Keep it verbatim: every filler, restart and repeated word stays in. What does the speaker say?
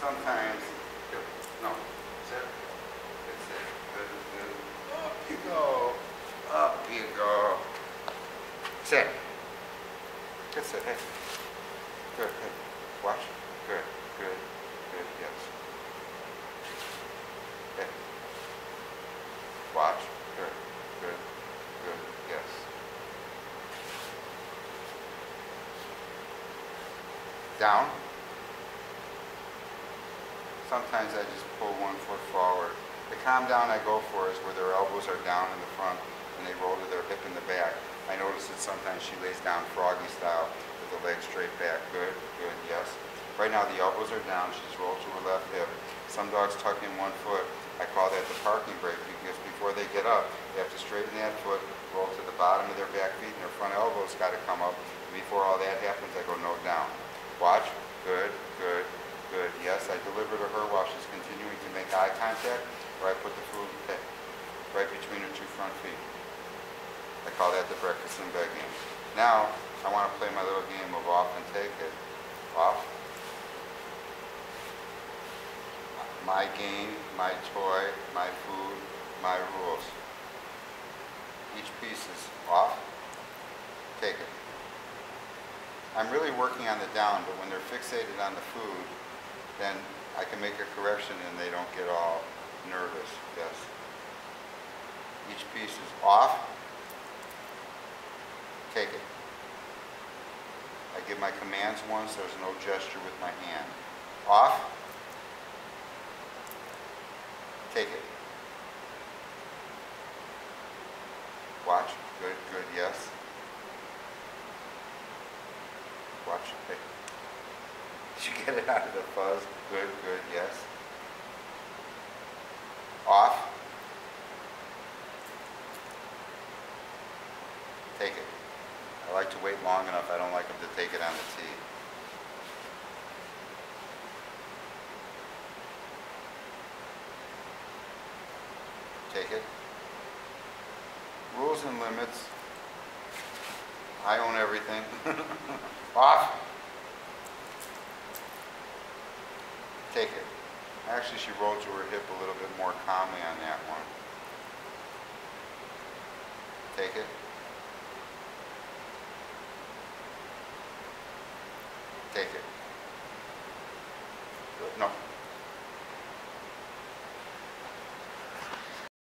sometimes, no, sit, good sit, good, good. Up you go, up you go. Sit. Good sit, hey. Good, good. Watch. Good, good, good, yes. Hey. Watch. Good, good, good, yes. Down. Sometimes I just pull one foot forward. The calm down I go for is where their elbows are down in the front and they roll to their hip in the back. I notice that sometimes she lays down froggy style with the legs straight back. Good, good, yes. Right now the elbows are down, she's rolled to her left hip. Some dogs tuck in one foot. I call that the parking brake because before they get up, they have to straighten that foot, roll to the bottom of their back feet, and their front elbows got to come up. Before all that happens, I go no down. Watch, good, good, good. Yes, I deliver to her while she's continuing to make eye contact, or I put the food right between her two front feet. I call that the breakfast in bed game. Now, I want to play my little game of off and take it. Off. My game, my toy, my food, my rules. Each piece is off, take it. I'm really working on the down, but when they're fixated on the food, then I can make a correction and they don't get all nervous, yes. Each piece is off, take it. I give my commands once, there's no gesture with my hand. Off, take it. Watch, good, good, yes. Watch, hey. Did you get it out of the fuzz? Good, good, yes. Off. Take it. I like to wait long enough. I don't like them to take it on the tee. Take it. Rules and limits. I own everything. Off. Take it. Actually, she rolled to her hip a little bit more calmly on that one. Take it. Take it. Good. No.